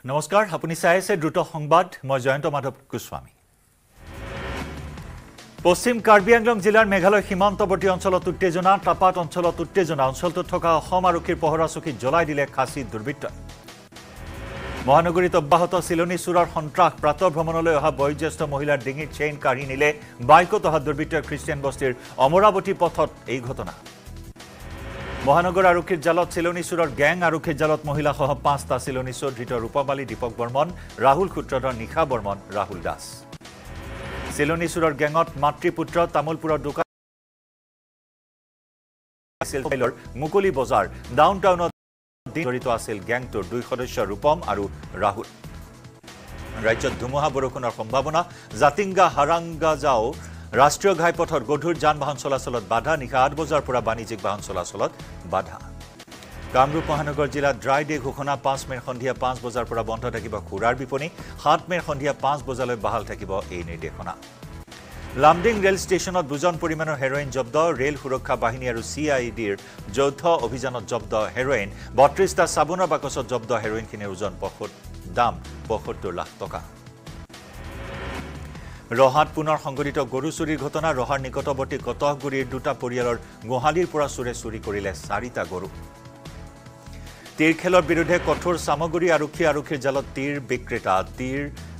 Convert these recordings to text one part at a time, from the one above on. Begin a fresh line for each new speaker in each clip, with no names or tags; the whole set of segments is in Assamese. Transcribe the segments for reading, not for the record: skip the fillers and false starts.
নমস্কাৰ আপুনি চাই আছে দ্ৰুত সংবাদ মই জয়ন্ত মাধৱ গোস্বামী পশ্চিম কাৰ্বি আংলং জিলাৰ মেঘালয় সীমান্তৱৰ্তী অঞ্চলত উত্তেজনা টাপাত অঞ্চলত উত্তেজনা অঞ্চলটোত থকা অসম আৰক্ষীৰ পহৰা চকী জ্বলাই দিলে খাচী দুৰ্বৃত্তই মহানগৰীত অব্যাহত চিলনী চুৰৰ সন্ত্ৰাস প্ৰাতঃ ভ্ৰমণলৈ অহা বয়োজ্যেষ্ঠ মহিলাৰ ডিঙিত চেইন কাঢ়ি নিলে বাইকত অহা দুৰ্বৃত্তই খ্ৰীষ্টিয়ান বস্তিৰ অমৰাৱতী পথত এই ঘটনা মহানগৰ আৰক্ষীৰ জালত চিলনী চুৰৰ গ্যাং আৰক্ষীৰ জালত মহিলাসহ 5টা চিলনী চোৰ ধৃত ৰূপবালী দীপক বৰ্মন ৰাহুল সূত্ৰধৰ নিশা বৰ্মন ৰাহুল দাস চিলনী চুৰৰ গ্যাঙত মাতৃপুত্ৰ তামুলপুৰৰ দোকান মুকলি বজাৰ ডাউনটাউনত জড়িত আছিল গ্যাংটোৰ 2 সদস্য ৰূপম আৰু ৰাহুল ৰাজ্যত ধুমুহা বৰষুণৰ সম্ভাৱনা জাতিংগা হাৰাংগাজাও ৰাষ্ট্ৰীয় ঘাইপথত গধুৰ যান-বাহন চলাচলত বাধা নিশা 8 বজাৰ পৰা বাণিজ্যিক বাহন চলাচলত বাধা কামৰূপ মহানগৰ জিলাত ড্ৰাই ডে ঘোষণা 5 মেৰ সন্ধিয়া 5 বজাৰ পৰা বন্ধ থাকিব খুৰাৰ বিপণী 7 মেৰ সন্ধিয়া 5 বজালৈ বাহাল থাকিব এই নিৰ্দেশনা লামডিং ৰেল ষ্টেচনত দুজন পৰিমাণৰ হেৰোইন জব্দ ৰেল সুৰক্ষা বাহিনী আৰু CIDৰ যৌথ অভিযানত জব্দ হেৰোইন 32টা সাবুনৰ বাকচত জব্দ হেৰোইনখিনিৰ ওজন দাম 75 লাখ টকা ৰহাত পুনৰ সংঘটিত গৰু চুৰিৰ ঘটনা ৰহাৰ নিকটৱৰ্তী কটহগুৰিৰ দুটা পৰিয়ালৰ গোহালিৰ পৰা চুৰে চুৰি কৰিলে 4টা গৰু তীৰ খেলৰ বিৰুদ্ধে কঠোৰ সামগ্ৰী আৰক্ষীৰ জালত তীৰ বিক্ৰেতা তীৰ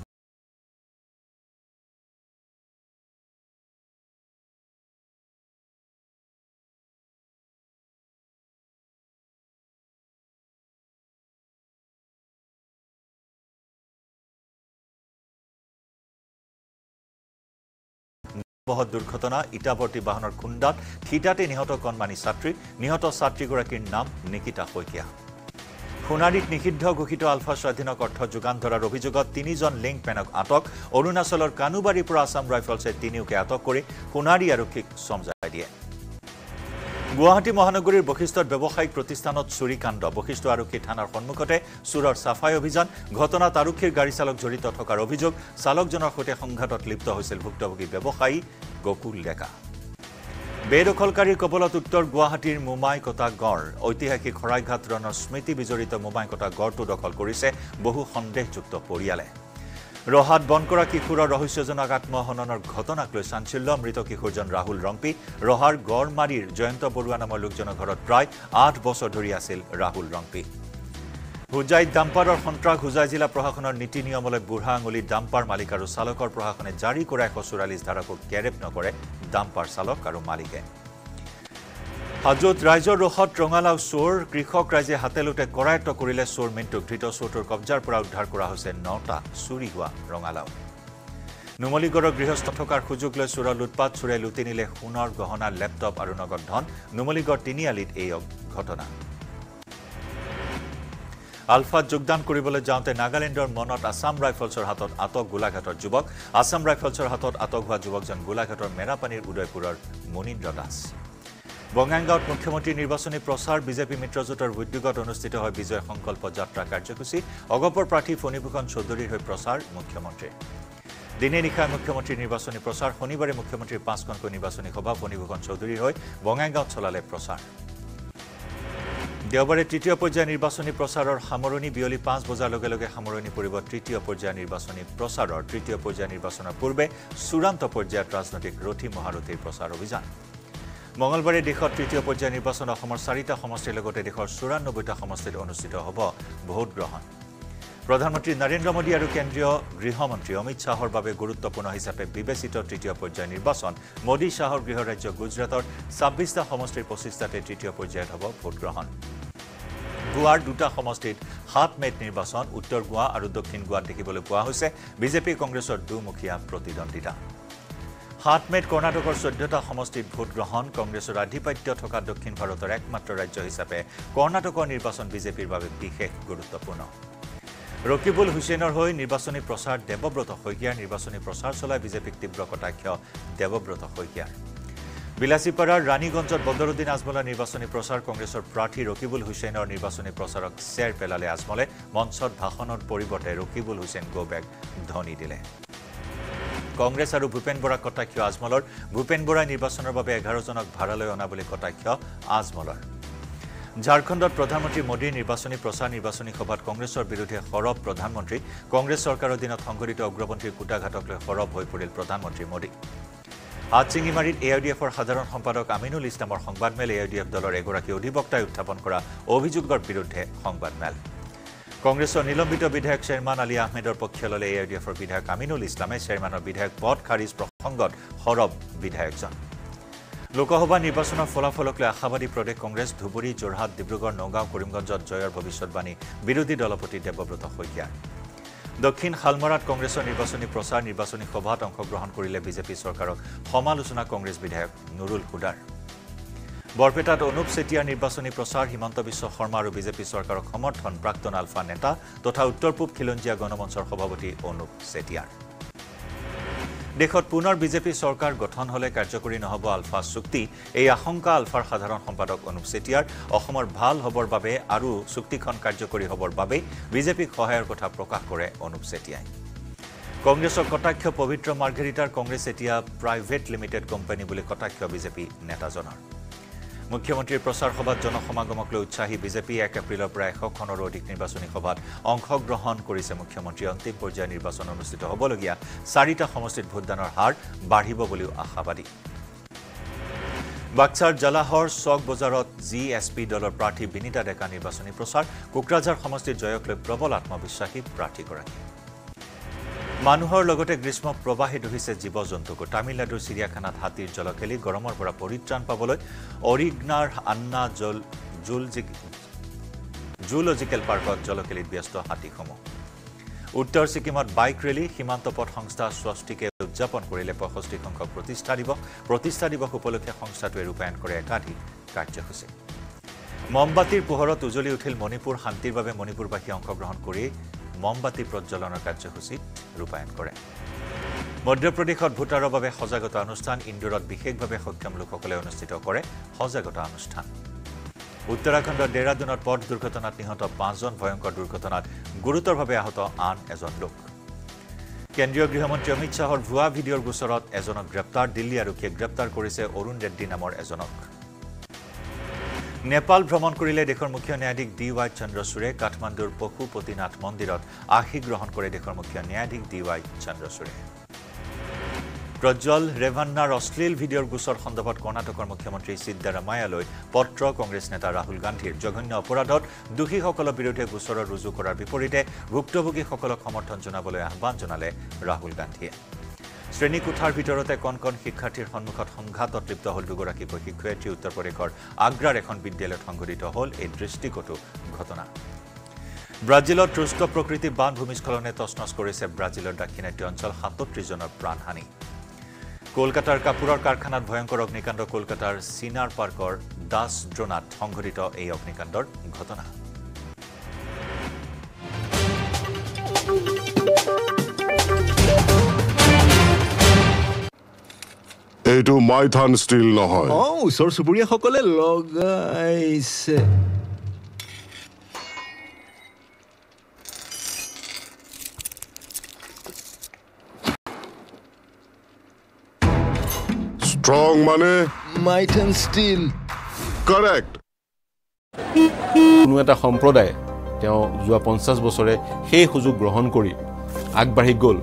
বহুত দুৰ্ঘটনা ইটাবৰ্তী বাহনৰ খুন্দাত ঠিটাতে নিহত কণমানি ছাত্ৰী নিহত ছাত্ৰীগৰাকীৰ নাম নিকিতা শইকীয়া সোণাৰীত নিষিদ্ধ ঘোষিত আলফা স্বাধীনক অৰ্থ যোগান ধৰাৰ অভিযোগত 3জন লিংকমেনক আটক অৰুণাচলৰ কানুবাৰীৰ পৰা আসাম ৰাইফলছে 3ওকে আটক কৰি সোণাৰী আৰক্ষীক সমজাই দিয়ে গুৱাহাটী মহানগৰীৰ বশিষ্ঠত ব্যৱসায়িক প্ৰতিষ্ঠানত চুৰিকাণ্ড বশিষ্ঠ আৰক্ষী থানাৰ সন্মুখতে চুৰৰ সাফাই অভিযান ঘটনাত আৰক্ষীৰ গাড়ী চালক জড়িত থকাৰ অভিযোগ চালকজনৰ সৈতে সংঘাতত লিপ্ত হৈছিল ভুক্তভোগী ব্যৱসায়ী গকুল ডেকা বেদখলকাৰীৰ কবলত উত্তৰ গুৱাহাটীৰ মোমাইকটা গড় ঐতিহাসিক খৰাইঘাট ৰণৰ স্মৃতি বিজড়িত মোমাইকটা গড়টো দখল কৰিছে বহু সন্দেহযুক্ত পৰিয়ালে ৰহাত বনকৰা কিশোৰৰ ৰহস্যজনক আত্মহননৰ ঘটনাক লৈ চাঞ্চল্য মৃত কিশোৰজন ৰাহুল ৰংপি ৰহাৰ গড়মাৰীৰ জয়ন্ত বৰুৱা নামৰ লোকজনৰ ঘৰত প্ৰায় 8 বছৰ ধৰি আছিল ৰাহুল ৰংপি হুজাইত ডাম্পাৰৰ সন্ত্ৰাস হুজাই জিলা প্ৰশাসনৰ নীতি নিয়মলৈ বুঢ়া আঙুলিৰ ডাম্পাৰ মালিক আৰু চালকৰ প্ৰশাসনে জাৰি কৰা 144 ধাৰাকক গ্ৰেপ্তাৰ নকৰে ডাম্পাৰ চালক আৰু মালিকে হাজোত ৰাইজৰ ৰোষত ৰঙালাও চোৰ কৃষক ৰাইজে হাতেলোতে কৰায়ত্ব কৰিলে চোৰ মিণ্টুক ধৃত চোৰটোৰ কব্জাৰ পৰা উদ্ধাৰ কৰা হৈছে 9টা চুৰি হোৱা ৰঙালাও নুমলীগড়ৰ গৃহস্থ থকাৰ সুযোগ লৈ চোৰৰ লুটপাট চোৰে লুটি নিলে সোণৰ গহনা লেপটপ আৰু নগদ ধন নুমলীগড় তিনিআলিত এই ঘটনা আলফাত যোগদান কৰিবলৈ যাওঁতে নাগালেণ্ডৰ মনত আসাম ৰাইফলছৰ হাতত আটক গোলাঘাটৰ যুৱক আসাম ৰাইফলছৰ হাতত আটক হোৱা যুৱকজন গোলাঘাটৰ মেৰাপানীৰ উদয়পুৰৰ মনীন্দ্ৰ দাস বঙাইগাঁৱত মুখ্যমন্ত্ৰী নিৰ্বাচনী প্ৰচাৰ বিজেপি মিত্ৰজোঁটৰ উদ্যোগত অনুষ্ঠিত হয় বিজয় সংকল্প যাত্ৰা কাৰ্যসূচী অগপৰ প্ৰাৰ্থী ফণীভূষণ চৌধুৰীৰ হৈ প্ৰচাৰ মুখ্যমন্ত্ৰী দিনে নিশা মুখ্যমন্ত্ৰীৰ নিৰ্বাচনী প্ৰচাৰ শনিবাৰে মুখ্যমন্ত্ৰীৰ 5খনকৈ নিৰ্বাচনী সভা ফণীভূষণ চৌধুৰীৰ হৈ বঙাইগাঁৱত চলালে প্ৰচাৰ দেওবাৰে তৃতীয় পৰ্যায়ৰ নিৰ্বাচনী প্ৰচাৰৰ সামৰণি বিয়লি 5 বজাৰ লগে লগে সামৰণি পৰিব তৃতীয় পৰ্যায়ৰ নিৰ্বাচনী প্ৰচাৰৰ তৃতীয় পৰ্যায়ৰ নিৰ্বাচনৰ পূৰ্বে চূড়ান্ত পৰ্যায়ত ৰাজনৈতিক ৰথী মহাৰথীৰ প্ৰচাৰ অভিযান মঙলবাৰে দেশত তৃতীয় পৰ্যায়ৰ নিৰ্বাচন অসমৰ 4টা সমষ্টিৰ লগতে দেশৰ 94টা সমষ্টিত অনুষ্ঠিত হ'ব ভোট গ্ৰহণ প্ৰধানমন্ত্ৰী নৰেন্দ্ৰ মোদী আৰু কেন্দ্ৰীয় গৃহমন্ত্ৰী অমিত শাহৰ বাবে গুৰুত্বপূৰ্ণ হিচাপে বিবেচিত তৃতীয় পৰ্যায়ৰ নিৰ্বাচন মোদী শাহৰ গৃহ ৰাজ্য গুজৰাটৰ 26টা সমষ্টিৰ 25টাতে তৃতীয় পৰ্যায়ত হ'ব ভোট গ্ৰহণ গোৱাৰ 2টা সমষ্টিত 7 মেত নিৰ্বাচন উত্তৰ গোৱা আৰু দক্ষিণ গোৱাত দেখিবলৈ পোৱা হৈছে বিজেপি কংগ্ৰেছৰ দুমুখীয়া প্ৰতিদ্বন্দ্বিতা 7 মেত কৰ্ণাটকৰ 14টা সমষ্টিত ভোট গ্ৰহণ কংগ্ৰেছৰ আধিপত্য থকা দক্ষিণ ভাৰতৰ একমাত্ৰ ৰাজ্য হিচাপে কৰ্ণাটকৰ নিৰ্বাচন বিজেপিৰ বাবে বিশেষ গুৰুত্বপূৰ্ণ ৰকিবুল হুছেইনৰ হৈ নিৰ্বাচনী প্ৰচাৰ দেৱব্ৰত শইকীয়াৰ নিৰ্বাচনী প্ৰচাৰ চলাই বিজেপিক তীব্ৰ কটাক্ষ দেৱব্ৰত শইকীয়াৰ বিলাসীপাৰাৰ ৰাণীগঞ্জত বদৰুদ্দিন আজমলৰ নিৰ্বাচনী প্ৰচাৰ কংগ্ৰেছৰ প্ৰাৰ্থী ৰকিবুল হুছেইনৰ নিৰ্বাচনী প্ৰচাৰক চেৰ পেলালে আজমলে মঞ্চত ভাষণৰ পৰিৱৰ্তে ৰকিবুল হুছেইন গোবেক ধ্বনি দিলে কংগ্ৰেছ আৰু ভূপেন বৰা কটাক্ষ আজমলৰ ভূপেন বৰাই নিৰ্বাচনৰ বাবে 11জনক ভাড়ালৈ অনা বুলি কটাক্ষ আজমলৰ ঝাৰখণ্ডত প্ৰধানমন্ত্ৰী মোদীৰ নিৰ্বাচনী প্ৰচাৰ নিৰ্বাচনী সভাত কংগ্ৰেছৰ বিৰুদ্ধে সৰব প্ৰধানমন্ত্ৰী কংগ্ৰেছ চৰকাৰৰ দিনত সংঘটিত উগ্ৰপন্থীৰ কুটাঘাতক লৈ সৰব হৈ পৰিল প্ৰধানমন্ত্ৰী মোদী হাতচিঙিমাৰীত AIDFৰ সাধাৰণ সম্পাদক আমিনুল ইছলামৰ সংবাদমেল AIDF দলৰ এগৰাকী অধিবক্তাই উত্থাপন কৰা অভিযোগৰ বিৰুদ্ধে সংবাদমেল কংগ্ৰেছৰ নিলম্বিত বিধায়ক শ্বেৰমান আলী আহমেদৰ পক্ষ ল'লে AIDFৰ বিধায়ক আমিনুল ইছলামে শ্বেৰমানৰ বিধায়ক পদ খাৰিজ প্ৰসংগত সৰব বিধায়কজন লোকসভা নিৰ্বাচনৰ ফলাফলক লৈ আশাবাদী প্ৰদেশ কংগ্ৰেছ ধুবুৰী যোৰহাট ডিব্ৰুগড় নগাঁও কৰিমগঞ্জত জয়ৰ ভৱিষ্যৎবাণী বিৰোধী দলপতি দেৱব্ৰত শইকীয়া দক্ষিণ শালমৰাত কংগ্ৰেছৰ নিৰ্বাচনী প্ৰচাৰ নিৰ্বাচনী সভাত অংশগ্ৰহণ কৰিলে বিজেপি চৰকাৰক সমালোচনা কংগ্ৰেছ বিধায়ক নুৰুল হুদাৰ বৰপেটাত অনুপ চেতিয়াৰ নিৰ্বাচনী প্ৰচাৰ হিমন্ত বিশ্ব শৰ্মা আৰু বিজেপি চৰকাৰক সমৰ্থন প্ৰাক্তন আলফা নেতা তথা উত্তৰ পূব খিলঞ্জীয়া গণমঞ্চৰ সভাপতি অনুপ চেতিয়াৰ দেশত পুনৰ বিজেপি চৰকাৰ গঠন হলে কাৰ্যকৰী নহব আলফা চুক্তি এই আশংকা আলফাৰ সাধাৰণ সম্পাদক অনুপ চেতিয়াৰ অসমৰ ভাল হবৰ বাবে আৰু চুক্তিখন কাৰ্যকৰী হবৰ বাবে বিজেপিক সহায়ৰ কথা প্ৰকাশ কৰে অনুপ চেতিয়াই কংগ্ৰেছৰ কটাক্ষ পবিত্ৰ মাৰ্ঘেৰিটাৰ কংগ্ৰেছ এতিয়া প্ৰাইভেট লিমিটেড কোম্পানী বুলি কটাক্ষ বিজেপি নেতাজনৰ মুখ্যমন্ত্ৰীৰ প্ৰচাৰ সভাত জনসমাগমক লৈ উৎসাহী বিজেপি 1 এপ্ৰিলৰ পৰা 100খনৰো অধিক নিৰ্বাচনী সভাত অংশগ্ৰহণ কৰিছে মুখ্যমন্ত্ৰী অন্তিম পৰ্যায়ৰ নিৰ্বাচন অনুষ্ঠিত হ'বলগীয়া 4টা সমষ্টিত ভোটদানৰ হাৰ বাঢ়িব বুলিও আশাবাদী বাক্সাৰ জালাহৰ চক বজাৰত জিএছপি দলৰ প্ৰাৰ্থী বিনীতা ডেকা নিৰ্বাচনী প্ৰচাৰ কোকৰাঝাৰ সমষ্টিৰ জয়ক লৈ প্ৰবল আত্মবিশ্বাসী প্ৰাৰ্থীগৰাকী মানুহৰ লগতে গ্ৰীষ্ম প্ৰবাহিত হৈছে জীৱ-জন্তুকো তামিলনাডুৰ চিৰিয়াখানাত হাতীৰ জলকেলি গৰমৰ পৰা পৰিত্ৰাণ পাবলৈ অৰিগনাৰ আন্না জুলজিকেল পাৰ্কত জলকেলিত ব্যস্ত হাতীসমূহ উত্তৰ ছিকিমত বাইক ৰেলী সীমান্ত পথ সংস্থা স্বস্তিকে উদযাপন কৰিলে 65 সংখ্যক প্ৰতিষ্ঠা দিৱস উপলক্ষে সংস্থাটোৱে ৰূপায়ণ কৰে একাধিক কাৰ্যসূচী মমবাতিৰ পোহৰত উজলি উঠিল মণিপুৰ শান্তিৰ বাবে মণিপুৰবাসী অংশগ্ৰহণ কৰি মমবাতি প্ৰজ্বলনৰ কাৰ্যসূচী ৰূপায়ণ কৰে মধ্যপ্ৰদেশত ভোটাৰৰ বাবে সজাগতা অনুষ্ঠান ইন্দোৰত বিশেষভাৱে সক্ষম লোকসকলে অনুষ্ঠিত কৰে সজাগতা অনুষ্ঠান উত্তৰাখণ্ডৰ ডেৰাডুনত পথ দুৰ্ঘটনাত নিহত 5জন ভয়ংকৰ দুৰ্ঘটনাত গুৰুতৰভাৱে আহত আন এজন লোক কেন্দ্ৰীয় গৃহমন্ত্ৰী অমিত শাহৰ ভুৱা ভিডিঅ'ৰ গোচৰত এজনক গ্ৰেপ্তাৰ দিল্লী আৰক্ষীয়ে গ্ৰেপ্তাৰ কৰিছে অৰুণ ৰেড্ডী নামৰ এজনক নেপাল ভ্ৰমণ কৰিলে দেশৰ মুখ্য ন্যায়াধীশ DY চন্দ্ৰচূড়ে কাঠমাণ্ডুৰ পশুপতিনাথ মন্দিৰত আশী গ্ৰহণ কৰে দেশৰ মুখ্য ন্যায়াধীশ DY চন্দ্ৰচূড়ে প্ৰজ্বল ৰেভান্নাৰ অশ্লীল ভিডিঅ'ৰ গোচৰ সন্দৰ্ভত কৰ্ণাটকৰ মুখ্যমন্ত্ৰী সিদ্ধাৰামায়ালৈ পত্ৰ কংগ্ৰেছ নেতা ৰাহুল গান্ধীৰ জঘন্য অপৰাধত দোষীসকলৰ বিৰুদ্ধে গোচৰ ৰুজু কৰাৰ বিপৰীতে ভুক্তভোগীসকলক সমৰ্থন জনাবলৈ আহ্বান জনালে ৰাহুল গান্ধীয়ে শ্ৰেণীকোঠাৰ ভিতৰতে কণ শিক্ষাৰ্থীৰ সন্মুখত সংঘাতত লিপ্ত হ'ল দুগৰাকীকৈ শিক্ষয়িত্ৰী উত্তৰ প্ৰদেশৰ আগ্ৰাৰ এখন বিদ্যালয়ত সংঘটিত হ'ল এই দৃষ্টিকটু ঘটনা ব্ৰাজিলত ৰুষ্ট প্ৰকৃতি বান ভূমিস্খলনে তছনছ কৰিছে ব্ৰাজিলৰ দাক্ষিণাত্য অঞ্চল 37 জনৰ প্ৰাণহানি কলকাতাৰ কাপুৰৰ কাৰখানাত ভয়ংকৰ অগ্নিকাণ্ড কলকাতাৰ চিনাৰ পাৰ্কৰ দাস ড্ৰোনাত সংঘটিত এই অগ্নিকাণ্ডৰ ঘটনা
এইটো মাইথান ষ্টিল নহয়
ওচৰ চুবুৰীয়াসকলে লগাইছে
ষ্ট্ৰং মানে
মাইথান ষ্টিল
কাৰেক্ট
কোনো এটা সম্প্ৰদায় তেওঁ যোৱা 50 বছৰে সেই সুযোগ গ্ৰহণ কৰি আগবাঢ়ি গ'ল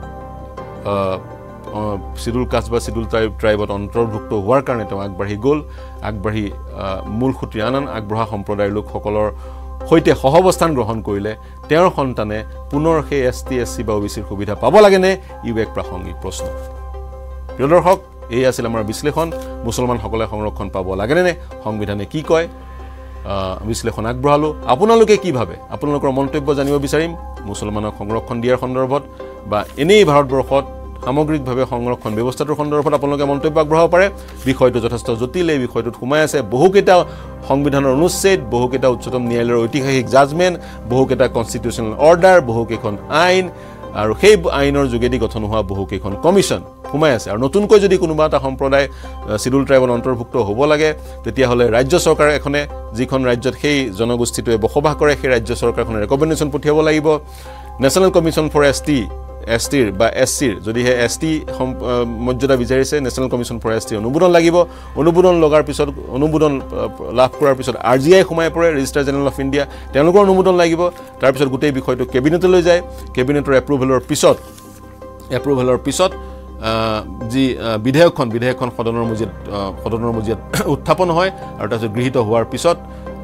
শিডুল কাষ্ট বা শিডুল ট্ৰাইবত অন্তৰ্ভুক্ত হোৱাৰ কাৰণে তেওঁ আগবাঢ়ি গ'ল আগবাঢ়ি মূল খুঁটি আন আগবঢ়া সম্প্ৰদায়ৰ লোকসকলৰ সৈতে সহৱস্থান গ্ৰহণ কৰিলে তেওঁৰ সন্তানে পুনৰ সেই ST SC বা OBCৰ সুবিধা পাব লাগেনে ইউ এক প্ৰাসংগিক প্ৰশ্ন প্ৰিয় দৰ্শক এই আছিল আমাৰ বিশ্লেষণ মুছলমানসকলে সংৰক্ষণ পাব লাগেনে সংবিধানে কি কয় বিশ্লেষণ আগবঢ়ালো আপোনালোকে কি ভাবে আপোনালোকৰ মন্তব্য জানিব বিচাৰিম মুছলমানক সংৰক্ষণ দিয়াৰ সন্দৰ্ভত বা এনেই ভাৰতবৰ্ষত সামগ্ৰিকভাৱে সংৰক্ষণ ব্যৱস্থাটোৰ সন্দৰ্ভত আপোনালোকে মন্তব্য আগবঢ়াব পাৰে বিষয়টো যথেষ্ট জটিল এই বিষয়টোত সোমাই আছে বহুকেইটা সংবিধানৰ অনুচ্ছেদ বহুকেইটা উচ্চতম ন্যায়ালয়ৰ ঐতিহাসিক জাজমেণ্ট বহুকেইটা কনষ্টিটিউচনেল অৰ্ডাৰ বহুকেইখন আইন আৰু সেই আইনৰ যোগেদি গঠন হোৱা বহুকেইখন কমিশ্যন সোমাই আছে আৰু নতুনকৈ যদি কোনোবা এটা সম্প্ৰদায় শিডুল ট্ৰাইবত অন্তৰ্ভুক্ত হ'ব লাগে তেতিয়াহ'লে ৰাজ্য চৰকাৰ এখনে যিখন ৰাজ্যত সেই জনগোষ্ঠীটোৱে বসবাস কৰে সেই ৰাজ্য চৰকাৰখনে ৰেকমেণ্ডেশ্যন পঠিয়াব লাগিব নেশ্যনেল কমিশ্যন ফৰ এছটিৰ বা এছচিৰ যদিহে এছটি মৰ্যাদা বিচাৰিছে নেশ্যনেল কমিশ্যন ফৰ এছটি অনুমোদন লাগিব অনুমোদন লগাৰ পিছত অনুমোদন লাভ কৰাৰ পিছত RGI সোমাই পৰে ৰেজিষ্টাৰ জেনেৰেল অফ ইণ্ডিয়া তেওঁলোকৰ অনুমোদন লাগিব তাৰপিছত গোটেই বিষয়টো কেবিনেটলৈ যায় কেবিনেটৰ এপ্ৰুভেলৰ পিছত যি বিধেয়কখন সদনৰ মজিয়াত উত্থাপন হয় আৰু তাৰপিছত গৃহীত হোৱাৰ পিছত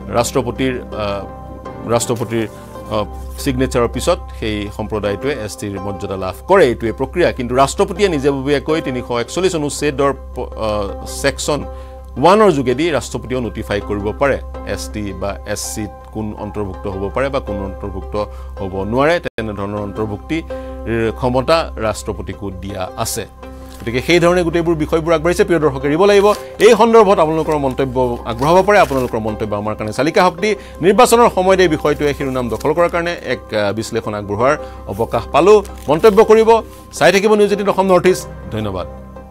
ৰাষ্ট্ৰপতিৰ সিগনেচাৰৰ পিছত সেই সম্প্ৰদায়টোৱে এছটিৰ মৰ্যাদা লাভ কৰে এইটোৱে প্ৰক্ৰিয়া কিন্তু ৰাষ্ট্ৰপতিয়ে নিজাববীয়াকৈ 341 অনুচ্ছেদৰ সেকশন 1 যোগেদি ৰাষ্ট্ৰপতিও নটিফাই কৰিব পাৰে এছটি বা এছচি কোন অন্তৰ্ভুক্ত হ'ব পাৰে বা কোন অন্তৰ্ভুক্ত হ'ব নোৱাৰে তেনে ধৰণৰ অন্তৰ্ভুক্তি ক্ষমতা ৰাষ্ট্ৰপতিকো দিয়া আছে গতিকে সেই ধৰণে গোটেইবোৰ বিষয়বোৰ আগবাঢ়িছে প্ৰিয় দৰ্শক এৰিব লাগিব এই সন্দৰ্ভত আপোনালোকৰ মন্তব্য আগবঢ়াব পাৰে আপোনালোকৰ মন্তব্য আমাৰ কাৰণে চালিকা শক্তি নিৰ্বাচনৰ সময়ত এই বিষয়টোৱে শিৰোনাম দখল কৰাৰ কাৰণে এক বিশ্লেষণ আগবঢ়োৱাৰ অৱকাশ পালো মন্তব্য কৰিব চাই থাকিব নিউজ 18 অসম নৰ্থ ইষ্ট ধন্যবাদ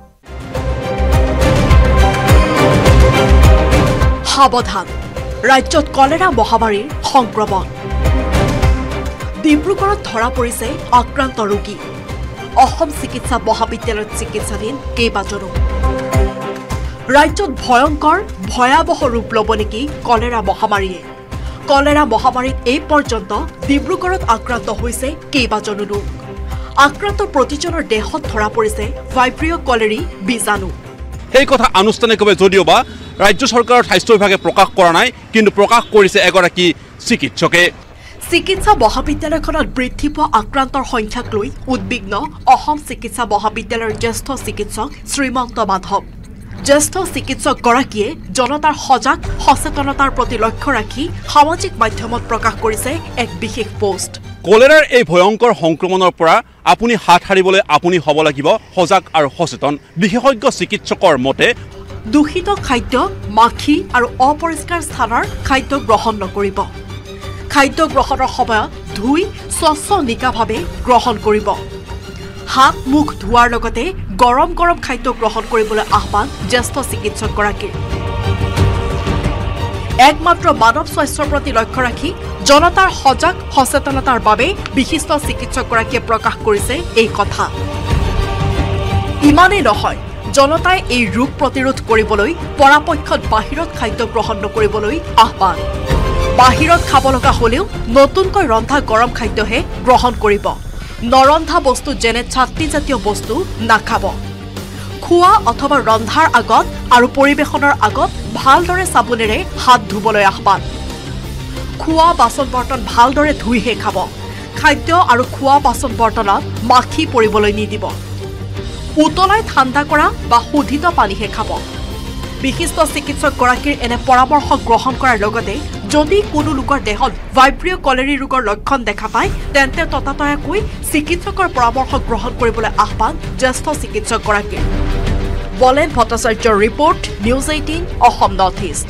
সাৱধান ৰাজ্যত কলেৰা মহামাৰীৰ সংক্ৰমণ ডিব্ৰুগড়ত ধৰা পৰিছে আক্ৰান্ত ৰোগী অসম চিকিৎসা মহাবিদ্যালয়ত চিকিৎসাধীন কেইবাজনো ৰাজ্যত ভয়াৱহ ৰূপ ল'ব নেকি কলেৰা মহামাৰীত এই পৰ্যন্ত ডিব্ৰুগড়ত আক্ৰান্ত হৈছে কেইবাজনো লোক আক্ৰান্ত প্ৰতিজনৰ দেহত ধৰা পৰিছে ভাইব্ৰিঅ কলেৰী বীজাণু
এই কথা আনুষ্ঠানিকভাৱে যদিওবা ৰাজ্য চৰকাৰৰ স্বাস্থ্য বিভাগে প্ৰকাশ কৰা নাই কিন্তু প্ৰকাশ কৰিছে এগৰাকী চিকিৎসকে
চিকিৎসা মহাবিদ্যালয়খনত বৃদ্ধি পোৱা আক্ৰান্তৰ সংখ্যাক লৈ উদ্বিগ্ন অসম চিকিৎসা মহাবিদ্যালয়ৰ জ্যেষ্ঠ চিকিৎসক শ্ৰীমন্ত মাধৱ জ্যেষ্ঠ চিকিৎসকগৰাকীয়ে জনতাৰ সজাগ সচেতনতাৰ প্ৰতি লক্ষ্য ৰাখি সামাজিক মাধ্যমত প্ৰকাশ কৰিছে এক বিশেষ পোষ্ট
কলেৰাৰ এই ভয়ংকৰ সংক্ৰমণৰ পৰা আপুনি হাত সাৰিবলৈ আপুনি হ'ব লাগিব সজাগ আৰু সচেতন বিশেষজ্ঞ চিকিৎসকৰ মতে
দূষিত খাদ্য মাখি আৰু অপৰিষ্কাৰ স্থানৰ খাদ্য গ্ৰহণ নকৰিব খাদ্য গ্ৰহণৰ সময়ত ধুই স্বচ্ছ নিকাভাৱে গ্ৰহণ কৰিব হাত মুখ ধোৱাৰ লগতে গৰম খাদ্য গ্ৰহণ কৰিবলৈ আহ্বান জ্যেষ্ঠ চিকিৎসকগৰাকীৰ একমাত্ৰ মানৱ স্বাস্থ্যৰ প্ৰতি লক্ষ্য ৰাখি জনতাৰ সজাগ সচেতনতাৰ বাবে বিশিষ্ট চিকিৎসকগৰাকীয়ে প্ৰকাশ কৰিছে এই কথা ইমানেই নহয় জনতাই এই ৰোগ প্ৰতিৰোধ কৰিবলৈ পৰাপক্ষত বাহিৰত খাদ্য গ্ৰহণ নকৰিবলৈ আহ্বান বাহিৰত খাব লগা হলেও নতুনকৈ ৰন্ধা গৰম খাদ্যহে গ্ৰহণ কৰিব নৰন্ধা বস্তু যেনে চাটনি জাতীয় বস্তু নাখাব খোৱা অথবা ৰন্ধাৰ আগত আৰু পৰিবেশনৰ আগত ভালদৰে সাবুনেৰে হাত ধুবলৈ আহ্বান খোৱা বাচন বৰ্তন ভালদৰে ধুইহে খাব খাদ্য আৰু খোৱা বাচন বৰ্তনত মাখি পৰিবলৈ নিদিব উতলাই ঠাণ্ডা কৰা বা শোধিত পানীহে খাব বিশিষ্ট চিকিৎসকগৰাকীৰ এনে পৰামৰ্শ গ্ৰহণ কৰাৰ লগতে যদি কোনো লোকৰ দেহত ভাইব্ৰিঅ কলেৰী ৰোগৰ লক্ষণ দেখা পায় তেন্তে ততাতয়াকৈ চিকিৎসকৰ পৰামৰ্শ গ্ৰহণ কৰিবলৈ আহ্বান জ্যেষ্ঠ চিকিৎসকগৰাকীৰ বলেন ভট্টাচাৰ্যৰ report news 18 Assam north east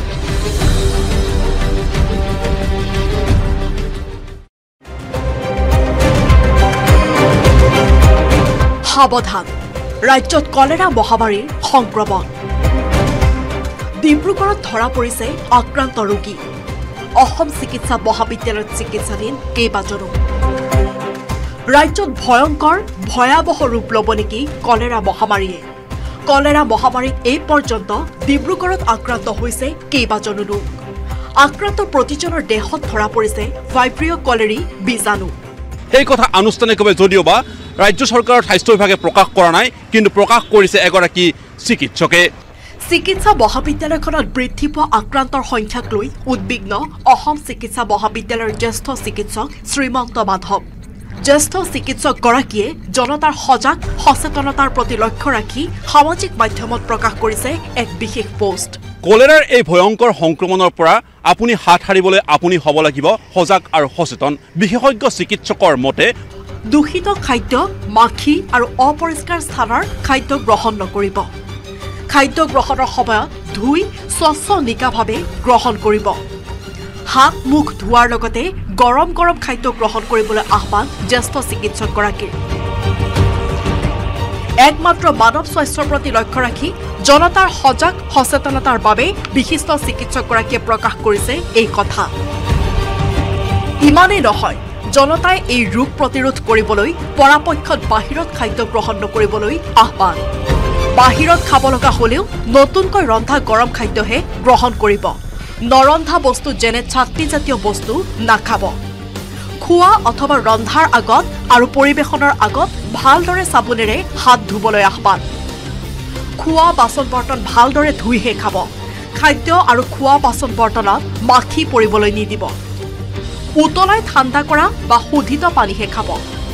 সাৱধান ৰাজ্যত কলেৰা মহামাৰীৰ সংক্ৰমণ ডিব্ৰুগড়ত ধৰা পৰিছে আক্ৰান্ত ৰোগী অসম চিকিৎসা মহাবিদ্যালয়ত চিকিৎসাধীন কেইবাজনো ৰাজ্যত ভয়াৱহ ৰূপ ল'ব নেকি কলেৰা মহামাৰীত এই পৰ্যন্ত ডিব্ৰুগড়ত আক্ৰান্ত হৈছে কেইবাজনো লোক আক্ৰান্ত প্ৰতিজনৰ দেহত ধৰা পৰিছে ভাইব্ৰিঅ কলেৰী বীজাণু
এই কথা আনুষ্ঠানিকভাৱে যদিওবা ৰাজ্য চৰকাৰৰ স্বাস্থ্য বিভাগে প্ৰকাশ কৰা নাই কিন্তু প্ৰকাশ কৰিছে এগৰাকী চিকিৎসকে
চিকিৎসা মহাবিদ্যালয়খনত বৃদ্ধি পোৱা আক্ৰান্তৰ সংখ্যাক লৈ উদ্বিগ্ন অসম চিকিৎসা মহাবিদ্যালয়ৰ জ্যেষ্ঠ চিকিৎসক শ্ৰীমন্ত মাধৱ জ্যেষ্ঠ চিকিৎসকগৰাকীয়ে জনতাৰ সজাগ সচেতনতাৰ প্ৰতি লক্ষ্য ৰাখি সামাজিক মাধ্যমত প্ৰকাশ কৰিছে এক বিশেষ পোষ্ট
কলেৰাৰ এই ভয়ংকৰ সংক্ৰমণৰ পৰা আপুনি হাত সাৰিবলৈ আপুনি হ'ব লাগিব সজাগ আৰু সচেতন বিশেষজ্ঞ চিকিৎসকৰ মতে
দূষিত খাদ্য মাখি আৰু অপৰিষ্কাৰ স্থানৰ খাদ্য গ্ৰহণ নকৰিব খাদ্য গ্ৰহণৰ সময়ত ধুই স্বচ্ছ নিকাভাৱে গ্ৰহণ কৰিব হাত মুখ ধোৱাৰ লগতে গৰম খাদ্য গ্ৰহণ কৰিবলৈ আহ্বান জ্যেষ্ঠ চিকিৎসকগৰাকীৰ একমাত্ৰ মানৱ স্বাস্থ্যৰ প্ৰতি লক্ষ্য ৰাখি জনতাৰ সজাগ সচেতনতাৰ বাবে বিশিষ্ট চিকিৎসকগৰাকীয়ে প্ৰকাশ কৰিছে এই কথা ইমানেই নহয় জনতাই এই ৰোগ প্ৰতিৰোধ কৰিবলৈ পৰাপক্ষত বাহিৰত খাদ্য গ্ৰহণ নকৰিবলৈ আহ্বান বাহিৰত খাব লগা হ'লেও নতুনকৈ ৰন্ধা গৰম খাদ্যহে গ্ৰহণ কৰিব নৰন্ধা বস্তু যেনে চাটনিজাতীয় বস্তু নাখাব খোৱা অথবা ৰন্ধাৰ আগত আৰু পৰিবেশনৰ আগত ভালদৰে চাবোনেৰে হাত ধুবলৈ আহ্বান খোৱা বাচন বৰ্তন ভালদৰে ধুইহে খাব খাদ্য আৰু খোৱা বাচন বৰ্তনত মাখি পৰিবলৈ নিদিব উতলাই ঠাণ্ডা কৰা বা শোধিত পানীহে খাব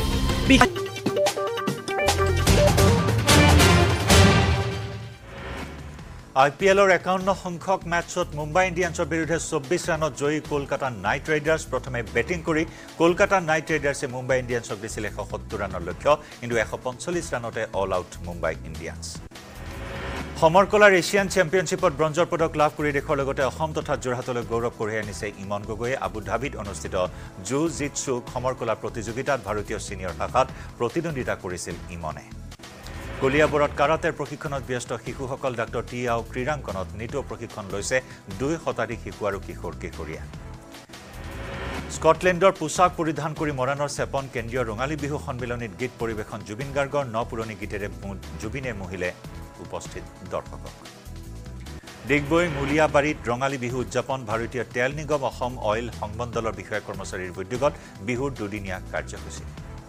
IPLৰ 51 সংখ্যক মেচত মুম্বাই ইণ্ডিয়ান্সৰ বিৰুদ্ধে 24 ৰানত জয়ী কলকাতা নাইট ৰাইডাৰ্ছ প্ৰথমে বেটিং কৰি কলকাতা নাইট ৰাইডাৰ্ছে মুম্বাই ইণ্ডিয়ান্সক দিছিল 170 ৰানৰ লক্ষ্য কিন্তু 145 ৰানতে অল আউট মুম্বাই ইণ্ডিয়ান্স সমৰকলাৰ এছিয়ান চেম্পিয়নশ্বিপত ব্ৰঞ্জৰ পদক লাভ কৰি দেশৰ লগতে অসম তথা যোৰহাটলৈ গৌৰৱ কঢ়িয়াই আনিছে ইমন গগৈয়ে আবু ধাবিত অনুষ্ঠিত জু-জিটছু সমৰকলা প্ৰতিযোগিতাত ভাৰতীয় সিনিয়ৰ শাখাত প্ৰতিদ্বন্দ্বিতা কৰিছিল ইমনে কলিয়াবৰত কাৰাটেৰ প্ৰশিক্ষণত ব্যস্ত শিশুসকল ডাক্তৰ টি আও ক্ৰীড়াংকনত নিতৌ প্ৰশিক্ষণ লৈছে 2 শতাধিক শিশু আৰু কিশোৰ কিশোৰীয়া স্কটলেণ্ডৰ পোছাক পৰিধান কৰি মৰাণৰ চেপন কেন্দ্ৰীয় ৰঙালী বিহু সন্মিলনীত গীত পৰিৱেশন জুবিন গাৰ্গৰ পুৰণি গীতেৰে জুবিনে মহিলে উপস্থিত দৰ্শকক ডিগবৈ মুলিয়াবাৰীত ৰঙালী বিহু উদযাপন ভাৰতীয় তেল নিগম অসম অইল সংমণ্ডলৰ বিষয়া কৰ্মচাৰীৰ উদ্যোগত বিহুৰ দুদিনীয়া কাৰ্যসূচী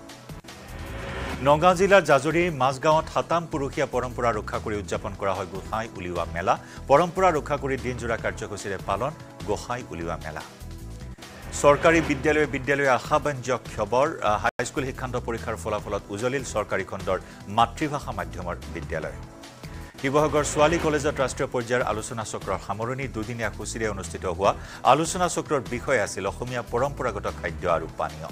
নগাঁও জিলাৰ জাজুৰীৰ মাজগাঁৱত হাতাম পুৰুষীয়া পৰম্পৰা ৰক্ষা কৰি উদযাপন কৰা হয় গোসাঁই উলিওৱা মেলা পৰম্পৰা ৰক্ষা কৰি দিনজোৰা কাৰ্যসূচীৰে পালন গোসাঁই উলিওৱা মেলা চৰকাৰী বিদ্যালয়ে আশাব্যঞ্জক খবৰ হাইস্কুল শিক্ষান্ত পৰীক্ষাৰ ফলাফলত উজলিল চৰকাৰী খণ্ডৰ মাতৃভাষা মাধ্যমৰ বিদ্যালয় শিৱসাগৰ ছোৱালী কলেজত ৰাষ্ট্ৰীয় পৰ্যায়ৰ আলোচনা চক্ৰৰ সামৰণি দুদিনীয়া সূচীৰে অনুষ্ঠিত হোৱা আলোচনা চক্ৰৰ বিষয় আছিল অসমীয়া পৰম্পৰাগত খাদ্য আৰু পানীয়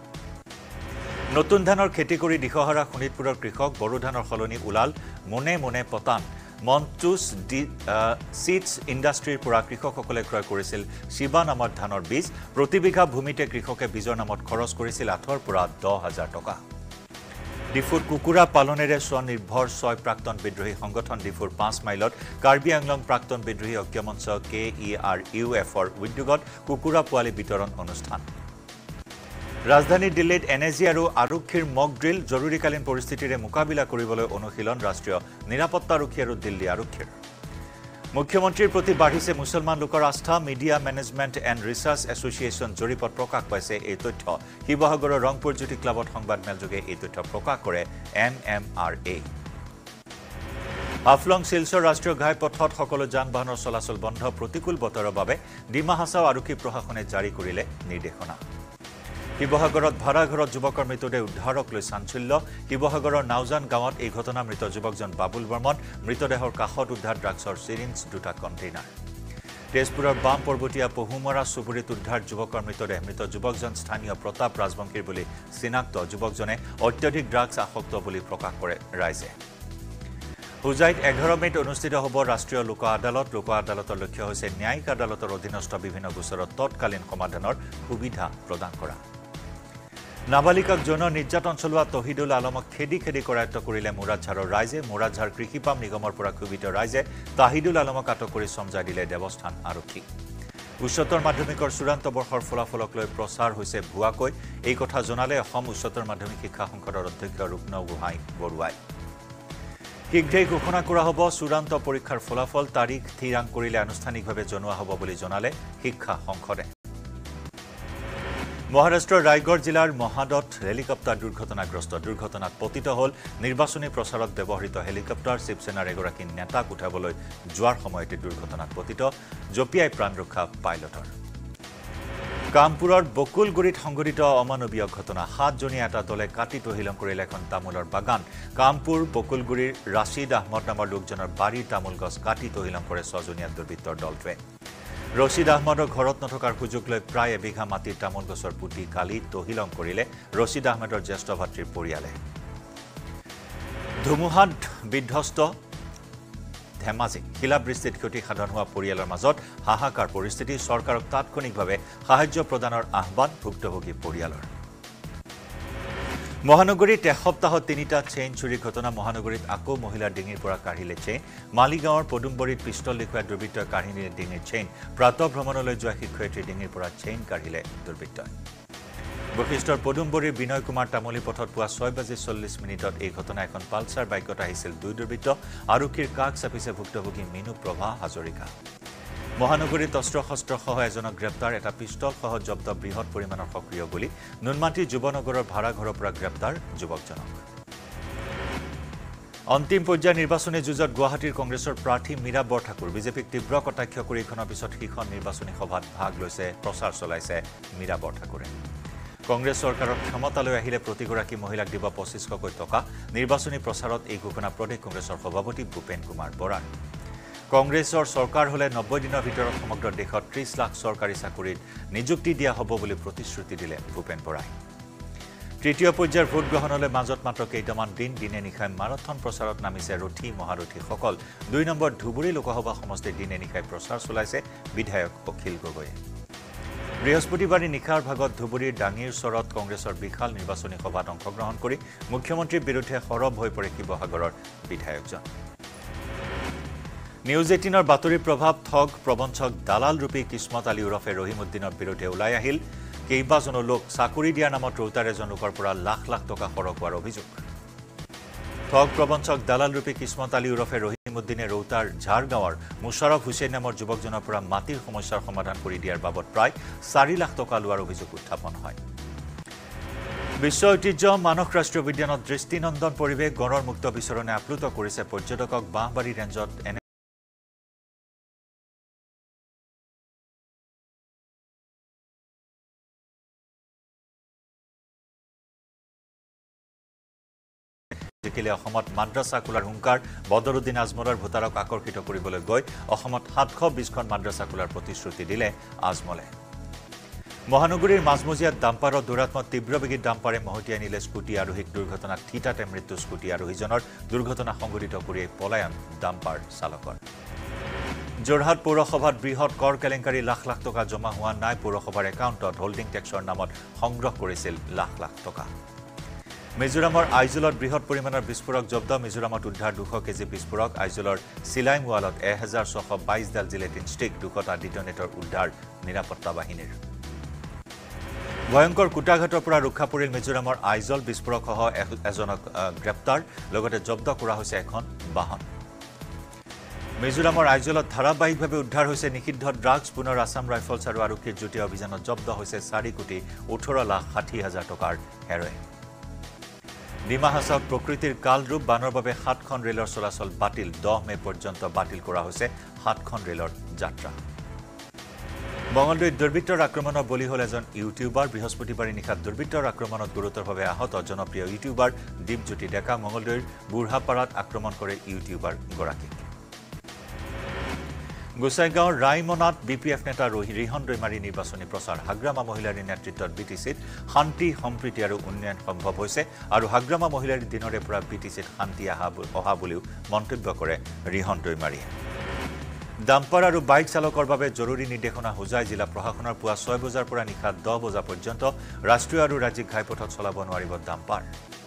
নতুন ধানৰ খেতি কৰি দিশহাৰা শোণিতপুৰৰ কৃষক বড়ো ধানৰ সলনি ওলাল মনে মনে পতান মন্টুছ সিডছ ইণ্ডাষ্ট্ৰীৰ পৰা কৃষকসকলে ক্ৰয় কৰিছিল শিবা নামৰ ধানৰ বীজ প্ৰতি বিঘা ভূমিতে কৃষকে বীজৰ নামত খৰচ কৰিছিল 8,000 পৰা 10,000 টকা ডিফুৰ কুকুৰা পালনেৰে স্বনিৰ্ভৰ 6 প্ৰাক্তন বিদ্ৰোহী সংগঠন ডিফুৰ 5 মাইলত কাৰ্বি আংলং প্ৰাক্তন বিদ্ৰোহী ঐক্যমঞ্চ KERUFৰ উদ্যোগত কুকুৰা পোৱালি বিতৰণ অনুষ্ঠান ৰাজধানী দিল্লীত এনএজি আৰু আৰক্ষীৰ মক ড্ৰিল জৰুৰীকালীন পৰিস্থিতিৰে মোকাবিলা কৰিবলৈ অনুশীলন ৰাষ্ট্ৰীয় নিৰাপত্তা আৰক্ষী আৰু দিল্লী আৰক্ষীৰ মুখ্যমন্ত্ৰীৰ প্ৰতি বাঢ়িছে মুছলমান লোকৰ আস্থা media management and research association জৰীপত প্ৰকাশ পাইছে এই তথ্য শিৱসাগৰৰ ৰংপুৰ জ্যোতি ক্লাবত সংবাদমেলযোগে এই তথ্য প্ৰকাশ কৰে MMRA হাফলং শিলচৰ ৰাষ্ট্ৰীয় ঘাইপথত সকলো যান বাহনৰ চলাচল বন্ধ প্ৰতিকূল বতৰৰ বাবে ডিমা হাছাও আৰক্ষী প্ৰশাসনে জাৰি কৰিলে নিৰ্দেশনা শিৱসাগৰত ভাড়াঘৰত যুৱকৰ মৃতদেহ উদ্ধাৰক লৈ চাঞ্চল্য শিৱসাগৰৰ নাওজান গাঁৱত এই ঘটনা মৃত যুৱকজন বাবুল বৰ্মন মৃতদেহৰ কাষত উদ্ধাৰ ড্ৰাগছৰ চিৰিঞ্জ 2টা কণ্টেইনাৰ তেজপুৰৰ বাম পৰ্বতীয়া পহুমৰা চুবুৰীত উদ্ধাৰ যুৱকৰ মৃতদেহ মৃত যুৱকজন স্থানীয় প্ৰতাপ ৰাজবংশীৰ বুলি চিনাক্ত যুৱকজনে অত্যধিক ড্ৰাগছ আসক্ত বুলি প্ৰকাশ কৰে ৰাইজে হুজাইত 11 মেত অনুষ্ঠিত হ'ব ৰাষ্ট্ৰীয় লোক আদালতৰ লক্ষ্য হৈছে ন্যায়িক আদালতৰ অধীনস্থ বিভিন্ন গোচৰত তৎকালীন সমাধানৰ সুবিধা প্ৰদান কৰা নাবালিকাক যৌন নিৰ্যাতন চলোৱা তহিদুল আলমক খেদি কৰায়ত্ব কৰিলে মুৰাদঝাৰৰ ৰাইজে মুৰাদঝাৰ কৃষিপাম নিগমৰ পৰা ক্ষোভিত ৰাইজে তাহিদুল আলমক আটক কৰি সমজাই দিলে দেৱস্থান আৰক্ষী উচ্চতৰ মাধ্যমিকৰ চূড়ান্ত বৰ্ষৰ ফলাফলক লৈ প্ৰচাৰ হৈছে ভুৱাকৈ এই কথা জনালে অসম উচ্চতৰ মাধ্যমিক শিক্ষা সংসদৰ অধ্যক্ষ ৰূপন গোহাঁই বৰুৱাই শীঘ্ৰেই ঘোষণা কৰা হ'ব চূড়ান্ত পৰীক্ষাৰ ফলাফল তাৰিখ থিৰাং কৰিলে আনুষ্ঠানিকভাৱে জনোৱা হ'ব বুলি জনালে শিক্ষা সংসদে মহাৰাষ্ট্ৰৰ ৰায়গড় জিলাৰ মহাদত হেলিকপ্টাৰ দুৰ্ঘটনাত পতিত হ'ল নিৰ্বাচনী প্ৰচাৰত ব্যৱহৃত হেলিকপ্টাৰ শিৱসেনাৰ এগৰাকী নেতাক উঠাবলৈ যোৱাৰ সময়তে দুৰ্ঘটনাত পতিত জপিয়াই প্ৰাণ ৰক্ষা পাইলটৰ কামপুৰৰ বকুলগুৰিত সংঘটিত অমানৱীয় ঘটনা 7জনীয়া এটা দলে কাটি তহিলং কৰিলে এখন তামোলৰ বাগান কামপুৰ বকুলগুৰিৰ ৰাছিদ আহমদ নামৰ লোকজনৰ বাৰীৰ তামোল গছ কাটি তহিলং কৰে 6জনীয়া দুৰ্বৃত্তৰ দলটোৱে ৰছিদ আহমদৰ ঘৰত নথকাৰ সুযোগ লৈ প্ৰায় এবিঘা মাটিৰ তামোল গছৰ পুতি কালি তহিলং কৰিলে ৰছিদ আহমদৰ জ্যেষ্ঠ ভাতৃৰ পৰিয়ালে ধুমুহাত বিধ্বস্ত ধেমাজি শিলাবৃষ্টিত ক্ষতি সাধন হোৱা পৰিয়ালৰ মাজত হাহাকাৰ পৰিস্থিতি চৰকাৰক তাৎক্ষণিকভাৱে সাহায্য প্ৰদানৰ আহ্বান ভুক্তভোগী পৰিয়ালৰ মহানগৰীত এসপ্তাহত 3টা চেইন চুৰি ঘটনা মহানগৰীত আকৌ মহিলাৰ ডিঙিৰ পৰা কাঢ়িলে চেইন মালিগাঁৱৰ পদুমবৰীত পিষ্টল দেখুৱাই দুৰ্বৃত্তই কাঢ়ি নিলে ডিঙিৰ চেইন প্ৰাতঃ ভ্ৰমণলৈ যোৱা শিক্ষয়িত্ৰীৰ ডিঙিৰ পৰা চেইন কাঢ়িলে দুৰ্বৃত্তই বশিষ্ঠৰ পদুমবৰীৰ বিনয় কুমাৰ তামলী পথত পুৱা 6:40 এই ঘটনা এখন পালচাৰ বাইকত আহিছিল 2 দুৰ্বৃত্ত আৰক্ষীৰ কাষ চাপিছে ভুক্তভোগী মিনু প্ৰভা হাজৰিকা মহানগৰীত অস্ত্ৰ-শস্ত্ৰসহ এজনক গ্ৰেপ্তাৰ এটা পিষ্টলসহ জব্দ বৃহৎ পৰিমাণৰ সক্ৰিয় গুলি নুনমাটি যুৱনগৰৰ ভাড়াঘৰৰ পৰা গ্ৰেপ্তাৰ যুৱকজনক অন্তিম পৰ্যায়ৰ নিৰ্বাচনী যুঁজত গুৱাহাটীৰ কংগ্ৰেছৰ প্ৰাৰ্থী মীৰা বৰঠাকুৰ বিজেপিক তীব্ৰ কটাক্ষ কৰি এখনৰ পিছত সিখন নিৰ্বাচনী সভাত ভাগ লৈছে প্ৰচাৰ চলাইছে মীৰা বৰঠাকুৰে কংগ্ৰেছ চৰকাৰৰ ক্ষমতালৈ আহিলে প্ৰতিগৰাকী মহিলাক দিব 2500 টকা নিৰ্বাচনী প্ৰচাৰত এই ঘোষণা প্ৰদেশ কংগ্ৰেছৰ সভাপতি ভূপেন কুমাৰ বৰাৰ কংগ্ৰেছৰ চৰকাৰ হলে 90 দিনৰ ভিতৰত সমগ্ৰ দেশত 30 লাখ চৰকাৰী চাকৰিত নিযুক্তি দিয়া হ'ব বুলি প্ৰতিশ্ৰুতি দিলে ভূপেন বৰাই তৃতীয় পৰ্যায়ৰ ভোট গ্ৰহণলৈ মাজত মাত্ৰ কেইটামান দিনে নিশাই মাৰাথন প্ৰচাৰত নামিছে ৰথী মহাৰথীসকল 2 নম্বৰ ধুবুৰী লোকসভা সমষ্টিৰ দিনে নিশাই প্ৰচাৰ চলাইছে বিধায়ক অখিল গগৈয়ে বৃহস্পতিবাৰে নিশাৰ ভাগত ধুবুৰীৰ ডাঙিৰ চৰত কংগ্ৰেছৰ বিশাল নিৰ্বাচনী সভাত অংশগ্ৰহণ কৰি মুখ্যমন্ত্ৰীৰ বিৰুদ্ধে সৰব হৈ পৰে শিৱসাগৰৰ বিধায়কজন নিউজ 18ৰ বাতৰি প্ৰভাৱ ঠগ প্ৰবঞ্চক দালাল ৰূপী কিসমত আলী উৰফে ৰহিমউদ্দিনৰ বিৰুদ্ধে ওলাই আহিল কেইবাজনো লোক চাকৰি দিয়াৰ নামত ৰৌতাৰ এজন লোকৰ পৰা লাখ লাখ টকা খৰচ হোৱাৰ অভিযোগ ঠগ প্ৰবঞ্চক দালাল ৰূপী কিসমত আলী উৰফে ৰহিমউদ্দিনে ৰৌতাৰ ঝাৰগাঁৱৰ মুছাৰফ হুছেইন নামৰ যুৱকজনৰ পৰা মাটিৰ সমস্যাৰ সমাধান কৰি দিয়াৰ বাবদ প্ৰায় 4 লাখ টকা লোৱাৰ অভিযোগ উত্থাপন হয় বিশ্ব ঐতিহ্য মানস ৰাষ্ট্ৰীয় উদ্যানত দৃষ্টিনন্দন পৰিৱেশ গড়ৰ মুক্ত বিচৰণে আপ্লুত কৰিছে পৰ্যটকক বাঁহবাৰী ৰেঞ্জত জিকিলে অসমত মাদ্ৰাছা খোলাৰ হুংকাৰ বদৰুদ্দিন আজমলৰ ভোটাৰক আকৰ্ষিত কৰিবলৈ গৈ অসমত 720খন মাদ্ৰাছা খোলাৰ প্ৰতিশ্ৰুতি দিলে আজমলে মহানগৰীৰ মাজমজিয়াত ডাম্পাৰৰ দুৰাত্মত তীব্ৰবেগী ডাম্পাৰে মহতিয়াই নিলে স্কুটি আৰোহীক দুৰ্ঘটনাত থিতাতে মৃত্যু স্কুটি আৰোহীজনৰ দুৰ্ঘটনা সংঘটিত কৰি পলায়ন ডাম্পাৰ চালকৰ যোৰহাট পৌৰসভাত বৃহৎ কৰ কেলেংকাৰী লাখ লাখ টকা জমা হোৱা নাই পৌৰসভাৰ একাউণ্টত হোল্ডিং টেক্সৰ নামত সংগ্ৰহ কৰিছিল লাখ লাখ টকা মিজোৰামৰ আইজলত বৃহৎ পৰিমাণৰ বিস্ফোৰক জব্দ মিজোৰামত উদ্ধাৰ 200 কেজি বিস্ফোৰক আইজলৰ চিলাইং ৱালত 1622 ডাল জিলেটিন ষ্টিক 200টা ডিটনেটৰ উদ্ধাৰ নিৰাপত্তা বাহিনীৰ ভয়ংকৰ কুটাঘাটৰ পৰা ৰক্ষা পৰিল মিজোৰামৰ আইজল বিস্ফোৰকসহ এজনক গ্ৰেপ্তাৰ লগতে জব্দ কৰা হৈছে এখন বাহন মিজোৰামৰ আইজলত ধাৰাবাহিকভাৱে উদ্ধাৰ হৈছে নিষিদ্ধ ড্ৰাগছ পুনৰ আসাম ৰাইফলছ আৰু আৰক্ষীৰ যুটীয়া অভিযানত জব্দ হৈছে 4,18,60,000 টকাৰ হেৰইন ডিমা হাছাওত প্ৰকৃতিৰ কাল ৰূপ বানৰ বাবে 7খন ৰেলৰ চলাচল বাতিল 10 মে পৰ্যন্ত বাতিল কৰা হৈছে 7খন ৰেলৰ যাত্ৰা মঙলদৈত দুৰ্বৃত্তৰ আক্ৰমণৰ বলি হ'ল এজন ইউটিউবাৰ বৃহস্পতিবাৰে নিশা দুৰ্বৃত্তৰ আক্ৰমণত গুৰুতৰভাৱে আহত জনপ্ৰিয় ইউটিউবাৰ দীপজ্যোতি ডেকা মঙলদৈৰ বুঢ়াপাৰাত আক্ৰমণ কৰে ইউটিউবাৰ গৰাকীক গোসাইগাঁৱৰ ৰাইমনাত বিপিএফ নেতা ৰিহন দৈমাৰী নিৰ্বাচনী প্ৰচাৰ হাগ্ৰামা মহিলাৰ নেতৃত্বত বিটিচিত শান্তি সম্প্ৰীতি আৰু উন্নয়ন সম্ভৱ হৈছে আৰু হাগ্ৰামা মহিলাৰ দিনৰে পৰা বিটিচিত শান্তি অহা বুলিও মন্তব্য কৰে ৰিহন দৈমাৰীয়ে ডাম্পাৰ আৰু বাইক চালকৰ বাবে জৰুৰী নিৰ্দেশনা হোজাই জিলা প্ৰশাসনৰ পুৱা 6 বজাৰ পৰা নিশা 10 বজা পৰ্যন্ত ৰাষ্ট্ৰীয় আৰু ৰাজ্যিক ঘাইপথত চলাব নোৱাৰিব ডাম্পাৰ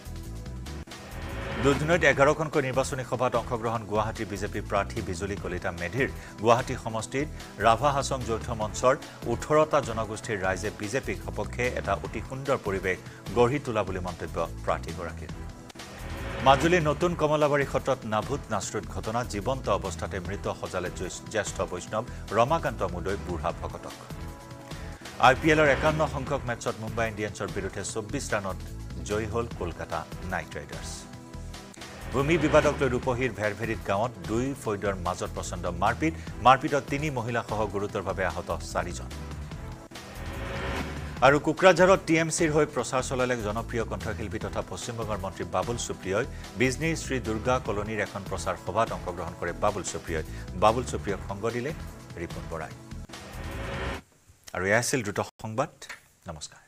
দুদিনত 11খনকৈ নিৰ্বাচনী সভাত অংশগ্ৰহণ গুৱাহাটী বিজেপি প্ৰাৰ্থী বিজুলী কলিতা মেধিৰ গুৱাহাটী সমষ্টিত ৰাভা হাছং যৌথ মঞ্চৰ 18টা জনগোষ্ঠীৰ ৰাইজে বিজেপিক সপক্ষে এটা অতি সুন্দৰ পৰিৱেশ গঢ়ি তোলা বুলি মন্তব্য প্ৰাৰ্থীগৰাকীৰ মাজুলীৰ নতুন কমলাবাৰী সত্ৰত নাভূত নাশ্ৰুত ঘটনা জীৱন্ত অৱস্থাতে মৃত সজালে জ্যেষ্ঠ বৈষ্ণৱ ৰমাকান্ত মুদৈ বুঢ়া ভকতক IPLৰ 51 সংখ্যক মেচত মুম্বাই ইণ্ডিয়ানছৰ বিৰুদ্ধে 24 ৰানত জয়ী হ'ল কলকাতা নাইট ৰাইডাৰ্ছ ভূমি বিবাদক লৈ ৰূপহীৰ ভেৰভেৰিত গাঁৱত 2 ফৈদৰ মাজত প্ৰচণ্ড মাৰপিটত 3 মহিলাসহ গুৰুতৰভাৱে আহত 4জন আৰু কুকৰাঝাৰত টিএমচিৰ হৈ প্ৰচাৰ চলালে জনপ্ৰিয় কণ্ঠশিল্পী তথা পশ্চিমবংগৰ মন্ত্ৰী বাবুল সুপ্ৰিয়ই বিজনী শ্ৰী দুৰ্গা কলনীৰ এখন প্ৰচাৰ সভাত অংশগ্ৰহণ কৰে বাবুল সুপ্ৰিয়ক সংগ দিলে ৰিপুন বৰাই আৰু এয়া আছিল দ্ৰুত সংবাদ নমস্কাৰ